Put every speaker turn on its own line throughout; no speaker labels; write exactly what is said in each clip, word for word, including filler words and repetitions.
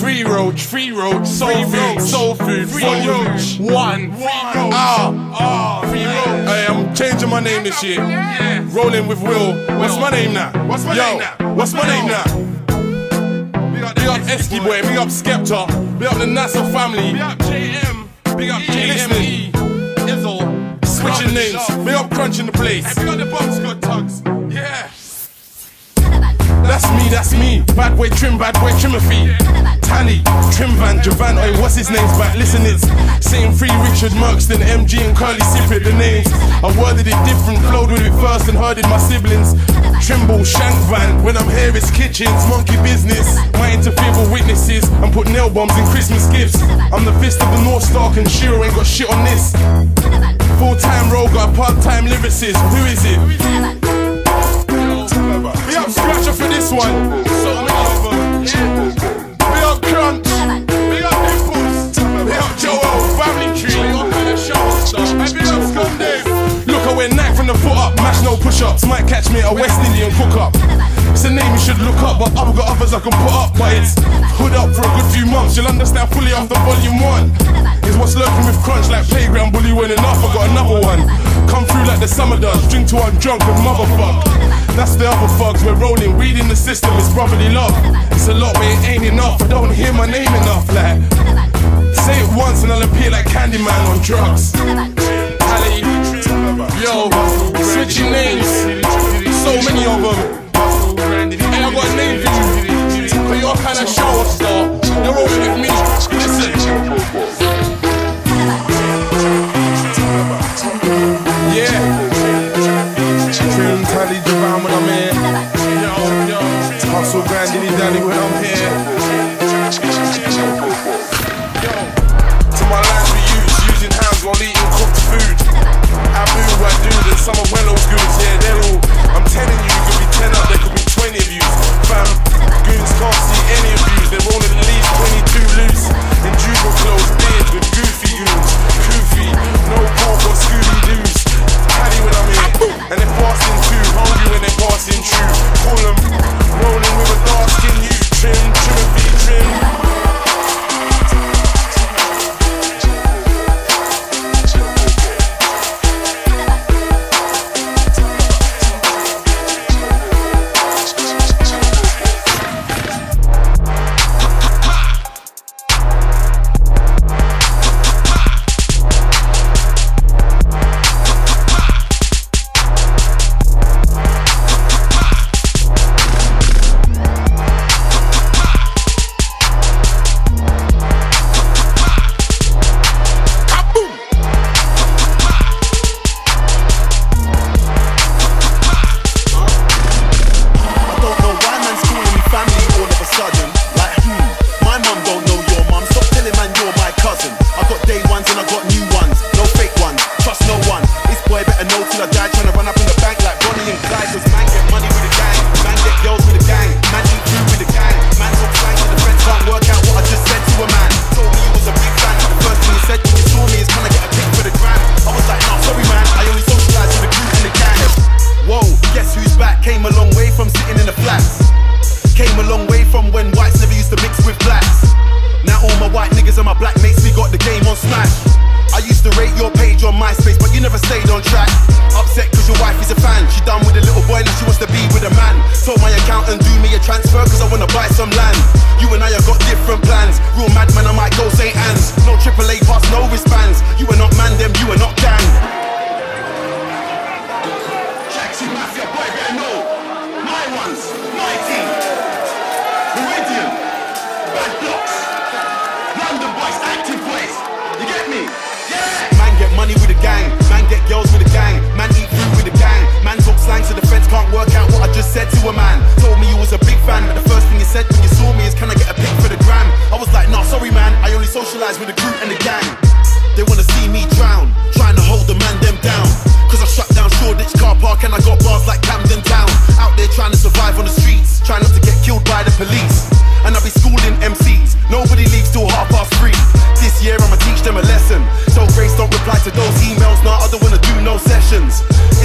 Free roach, free roach, soul food, soul food, free roach, one, ah, ah, free roach. Hey, I'm changing my name this year. Rolling with Will. What's my name now? What's my name now? What's my name now? Big up Esky Boy, big up Skepta, big up the NASA family, big up J M, big up J M E, Izzle, switching names, big up Crunch in the place. Big up the Bumps got tugs, yeah. That's me, that's me. Bad boy Trim, bad boy Trimothy. Tanny, Trim Van, Javan, oi, what's his name's back? Listen, it's same free Richard Merkston, M G and Curly Secret, the names. I worded it different, flowed with it first and heard it my siblings. Trimble, Shank Van, when I'm here it's kitchens, monkey business. Might interfere with witnesses and put nail bombs in Christmas gifts. I'm the fist of the North Star and Shiro ain't got shit on this. Full-time role, got a part-time lyricist. Who is it? Be up Scratcher for this one. So many of them. Be up Crunch. Be up Dimples. Be up Joel. Family Tree. Be up kind of show stuff. And be up Scum Dave. Look, I wear Nike from the foot up. Mash no push-ups. Might catch me at a West Indian cook-up. It's a name you should look up, but I've got others I can put up. But it's hood up for a good few months. You'll understand fully after volume one. Is what's lurking with Crunch like playground bully when enough. I got another one. Come through like the summer does. Drink till I'm drunk and motherfuck. That's the other thugs, we're rolling, weed in the system, it's brotherly love. It's a lot, but it ain't enough, I don't hear my name enough, like. Say it once and I'll appear like Candyman on drugs. Ali, yo, switching names, so many of them. Hey, I got a name for you, but you're kind of show off star. You're rolling with me, listen. Yeah. Trim, Tally, Javan when I'm here. Yo, yo. Hustle, Granddaddy, Daddy when I'm here. Yo. To my lines we use, using hands while eating cooked food. I move, I do, then some of Wellow's goods, yeah, they're all. I'm telling you, you could be ten up, there could be twenty of you. Fam, goons can't see any of you. They're rolling at least twenty-two loose. In juvenile clothes, beard with goofy goons. Goofy, no pork or Scooby-Doos. Paddy when I'm here, and they're passing too. Hungry when they're passing true. Call them, rolling with a dark skin, you Trim, Timothy, Trim.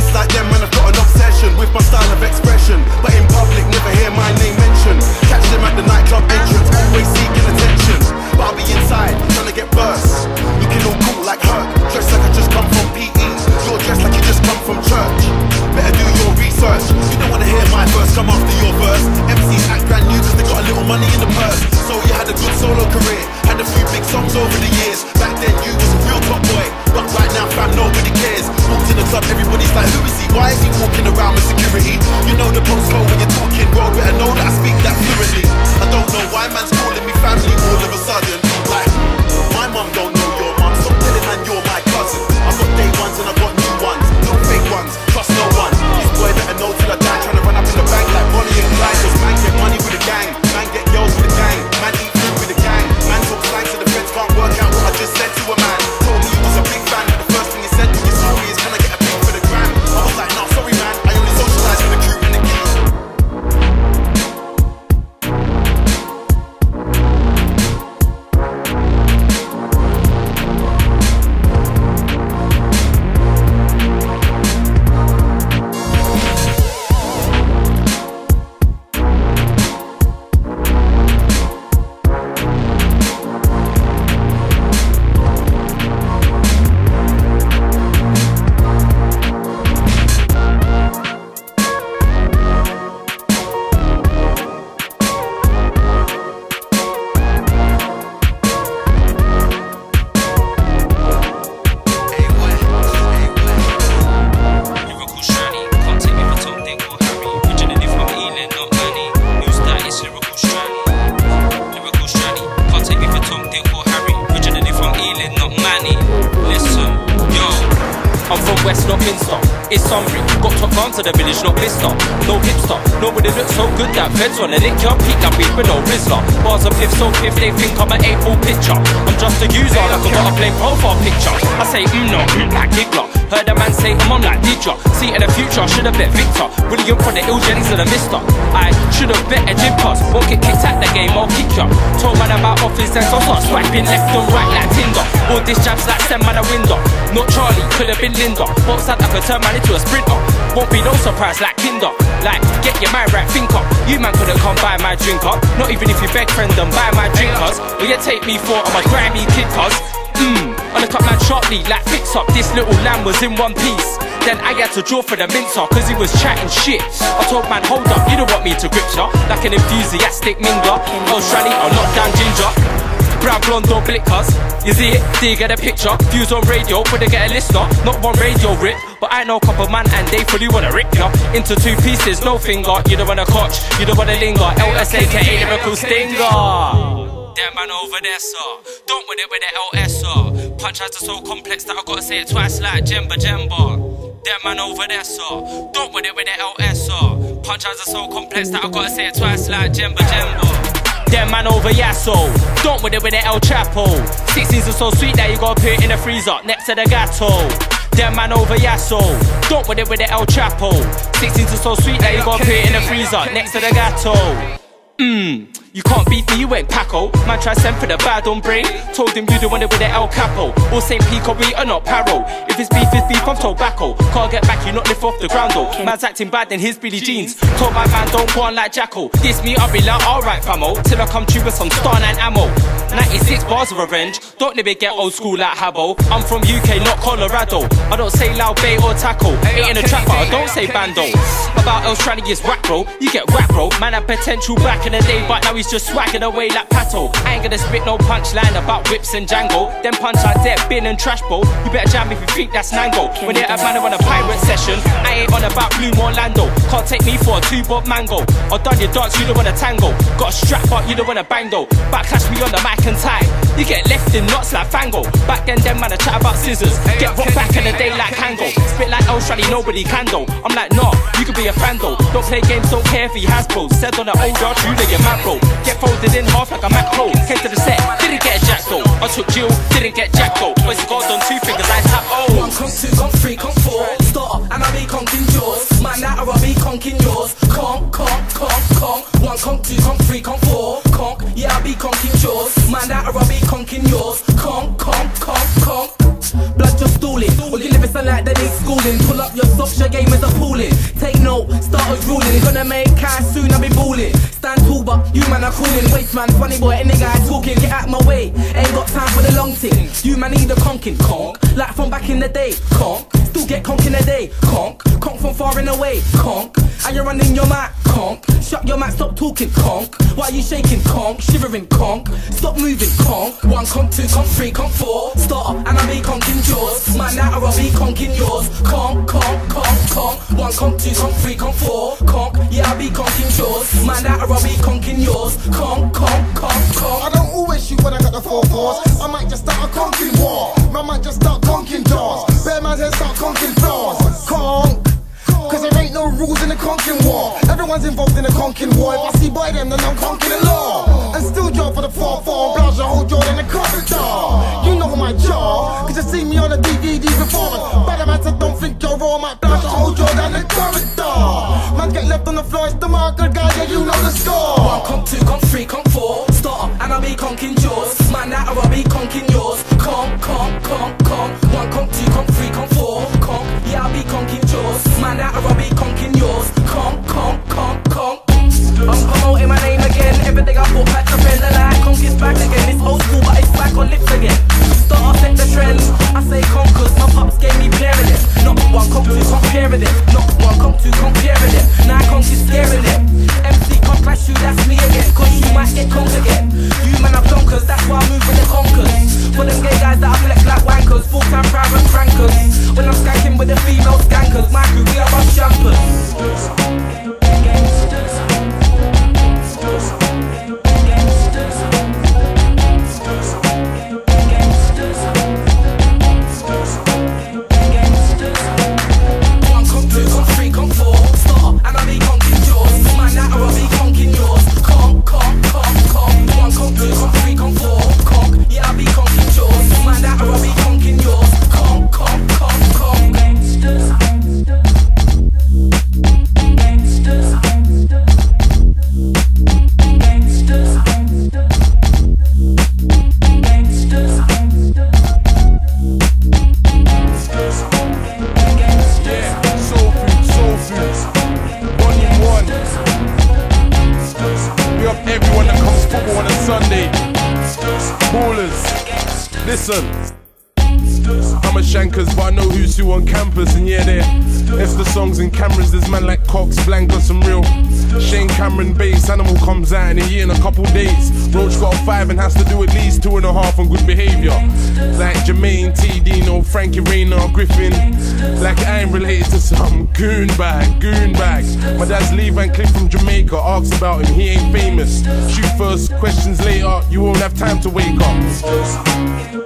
With my style of expression, but in public never hear my name mentioned. Catch them West, not Minster. It's Sunbury, got top down to the village, not Blister. No hipster, nobody looks so good that feds wanna lick your peak and beef with no Rizzler. Bars are piff so piff, they think I'm an April picture. I'm just a user, like I got a plain profile picture. I say mm no, mm like Giggler. Heard a man say I'm on like Didra. See in the future, I should've bet Victor. Brilliant from the ill jellies to the mister. I should've bet a gym pass. Won't get kicked at the game, I'll kick ya. Told man about office, then I'll start swiping left and right like Tinder. All this jabs like send man a window. Not Charlie, could've been Linda. Both said I could turn man into a sprinter. Won't be no surprise like Kinder. Like, get your mind right, think up. You man couldn't come buy my drink up. Not even if you beg friend and buy my drinkers. Or you take me for I'm a grimy kid cuz. Mmm, on the cut man sharply like fix up. This little lamb was in one piece. Then I had to draw for the mincer cause he was chatting shit. I told man hold up, you don't want me to grip ya. Like an enthusiastic mingler. Oh Shranny, I'll knock down ginger. Brown blonde or blickers. You see it? Do you get a picture? Views on radio, would they get a listener? Not one radio rip, but I know a couple man and they fully wanna rip ya into two pieces, no finger. You don't wanna catch, you don't wanna linger. L S A K A lyrical stinger. That man over there, sir. Don't with it with the L S, sir. Punch are so complex that I gotta say it twice like Jemba Jemba. That man over there, sir. Don't with it with the L S, sir. Punch are so complex that I gotta say it twice like Jemba Jemba. That man over Yasso, don't with it with the El Chapo. Sixteens are so sweet that you gotta put it in the freezer next to the gato. That man over Yasso, don't with it with the El Chapo. Sixteens are so sweet that you gotta put it in the freezer next to the gato. Mmm, you can't beat me, you ain't Paco. Man try send for the bad on brain. Told him you the one with the El Capo. Or Saint Pico, we are not Paro. If it's beef, it's beef, I'm tobacco. Can't get back, you not lift off the ground though. Man's acting bad in his Billy jeans. Told my man don't go on like Jacko. Diss me, I'll be like alright famo. Till I come true with some Star nine ammo. ninety-six bars of revenge. Don't let me get old school like Habbo. I'm from U K, not Colorado. I don't say loud bay or tackle. Ain't in the trap, but I don't say bando. About El Shranny is whack bro. You get whack bro. Man had potential back in the day, but now he's just swagging away like Pato. I ain't gonna spit no punchline about whips and Django. Them punch out there, bin and trash bowl. You better jam if you think that's Nango. When they're a man on a pirate session, I ain't on about Bloom Orlando. Can't take me for a two-bob mango. Or done your dance, you don't wanna tango. Got a strap but you don't wanna bang though. Backlash me on the mic and tie. You get left in knots like Fango. Back then them man a chat about scissors. Get rocked back in the day like Kango. Spit like El Shranny, nobody can though. I'm like nah, you could be a fan though. Don't play games, don't care if he has bro. Said on the older true they get mad bro. Get folded in half like a macro. Came to the set, didn't get a jack though. I took Jill, didn't get jack though. Boys got on two fingers, I tap oh.
One conk, two conk, three conk, four. Start up and I'll be conking yours. Man that or I'll be conking yours. Conk, conk, conk, conk. One conk, two conk, three conk, four. Conk, yeah I'll be conking yours. Man that or I'll be conking yours. Conk, conk, conk, conk. Blood just stalling. All you live is like they need schooling. Pull up your socks, your game is appalling. Take note, starters ruling. Gonna make cash soon, I'll be balling. Stand tall, but you man are calling. Waste man, funny boy, any guy talking. Get out my way, ain't got time for the long thing. You man need a conking, conk. Like from back in the day, conk. Still get conk in the day, conk. Conk from far and away, conk. And you're running your mic, conk. Shut your mouth, stop talking, conk. Why you shaking, conk? Shivering, conk. Stop moving, conk. One conk, two conk, three conk, four. Start up and I'll be conking yours. Man that or I'll be conking yours. Conk, conk, conk, conk. One conk, two conk, three conk, four. Conk, yeah I'll be conking yours. Man that or I'll be conking yours. Conk, conk, conk, conk.
I don't always shoot when I got the four fours. I might just start a conking war. I might just start conking doors. Bear man's head start conking floors. Conk. Cause there ain't no rules in the conking war. Everyone's involved in the conking war. If I see by them, then I'm conking the law. And still job for the four four. Blouse your whole jaw in the corridor. You know my jaw, cause you see me on the D V D before. Bad man said don't think you're raw. Might blouse your whole jaw down the corridor. Man get left on the floor, it's the marker guy, yeah you know the score.
One conk, two conk, three conk, four. Start up and I'll be conking yours. Man that or I'll be conking yours. Conk, conk, conk, conk. One conk, two conk, three conk, four. Conk, yeah I'll be conking yours. Man that or I'll be conking yours. Conk, conk, conk, conk. I'm promoting my name again. Everything I put back to friend. The light conk is back again. It's old school but it's back on lips again. Start off set the trend. I say conkers, my pops gave me pair of them. Not one conk, two conk, pair of them. Not one conk, two conk, pair of them. Now conk is scaring them. M C conk clash you, that's
comes football on a Sunday. Ballers, listen. I'm a shankers, but I know who's who on campus. And yeah, there, it's the songs and cameras. There's man like Cox, Blanca, some real Shane Cameron bass. Animal comes out in a year in a couple days. Roach got a five and has to do at least two and a half on good behaviour. Like Jermaine, T, Dino, Frankie, Rayner, Griffin. Like I ain't related to some goon bag, goon bag. My dad's Lee Van Cleef from Jamaica. Asks about him, he ain't famous. Shoot first, questions later. You won't have time to wake up.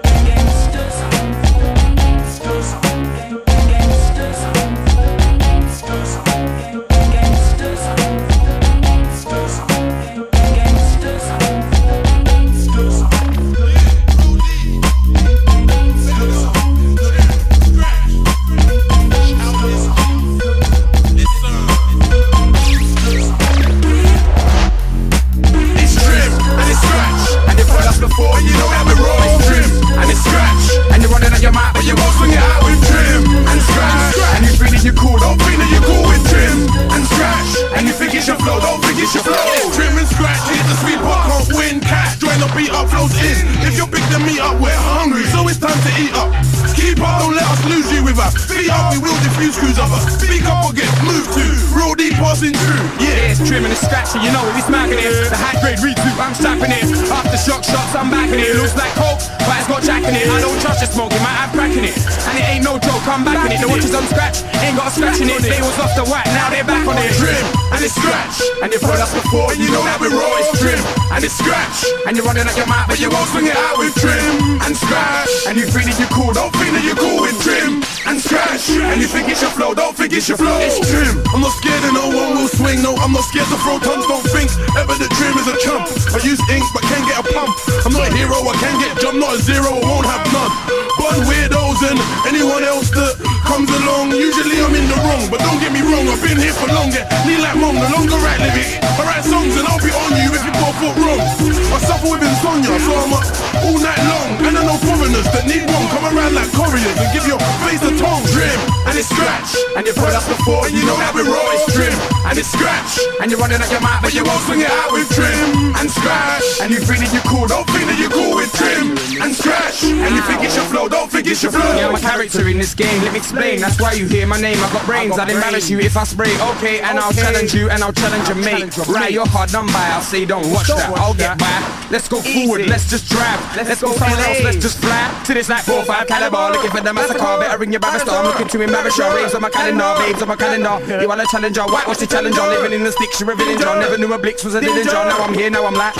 If you're big, then meet up, we're hungry, so it's time to eat up. Keep up, don't let us lose you with us. Feet up, we will diffuse crews of us. Speak up or get moved to. Real deep passing through. Yeah,
it's trim and it's scratchy, you know it, we smacking it. The high grade retweet, I'm strapping it. After shock shots, I'm backing it. Looks like coke, but it's got jack in it. I don't trust the smoke, it might have crack in it. And it ain't no joke, I'm backing it. The watches on scratch, ain't got a scratch in it. They was off the whack, now they're back on it.
Trim and it's scratch.
And you've heard us before, and you know that we're raw. It's trim and it's scratch. And you're running like your mouth, but you won't swing it out with trim and scratch. And you think that you're cool, don't think that you're cool with trim and scratch. And you think it's your flow, don't think it's your flow.
It's trim. I'm not scared and no one will swing. No, I'm not scared to throw tons. Don't think ever the trim is a chump. I use ink but can't get a pump. I'm not a hero, I can get jump. Not a zero, I won't have none. Bun weirdos and anyone else that comes along. Usually I'm in the wrong, but don't get me wrong, I've been here for longer. Need like mom, no longer write lyrics. I write songs and I'll be on you if you go foot wrong. I suffer with insomnia, so I'm up all night long. And I know foreigners that need one come around like couriers and give your face a tongue. Trim and it's scratch.
And you've heard us before, and you know that we're raw. It's trim and it's scratch. And you're running like your mouth, but you won't swing it out with trim and scratch. And you think that you're cool, don't think that you're cool with trim and scratch. And you think it's your flow, don't think it's your flow. Yeah, I'm a character in this game, let me explain. That's why you hear my name, I got brains. I'd embarrass you if I spray, okay. And I'll challenge you, and I'll challenge your mate. Right, you're hard done by, I'll say don't watch that. I'll get by, let's go forward, let's just drive. Let's go somewhere else, let's just fly. To this like four five caliber, looking for the massacre. Better ring your barrister, I'm looking to embarrass your raves on my calendar, babes on my calendar. You want a challenger, white what's the challenger? Living in the sticks, you're a villager. Never knew a Blix was a dillinger. Now I'm here, now I'm like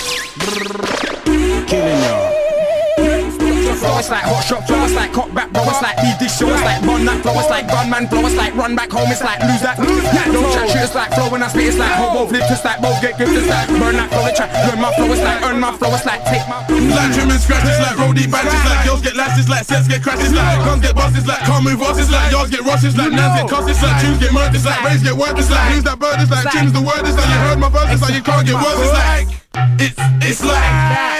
killing y'all. Flow it's like hot shot, flow it's like cock back, bro, it's like leave this show, it's like run that flow, it's like gunman flow, it's like run back home, it's like lose that, lose that, don't chat shit, it's like flow when I spit, it's like hobo flip, it's like both get good, it's like burn that flow, it's like learn my flow, it's like earn my flow, it's like take my
like trim and scratch, it's like roadie bands, it's like girls get lashes, like sets get crashed, it's like guns get bust, it's like can't move us, it's like yards get rushed, it's like nans get cussed, it's like tunes get murdered, it's like rays get worked, it's like who's that bird, it's like trim's the word, it's like you heard my verse, it's like you can't get worse, it's like it's, it's like